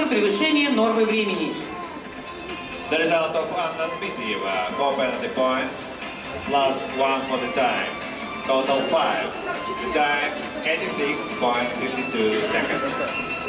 превышение нормы времени. The result of unadmitted co-penalty points +1 for the time. Total 5. The time 86.52 seconds.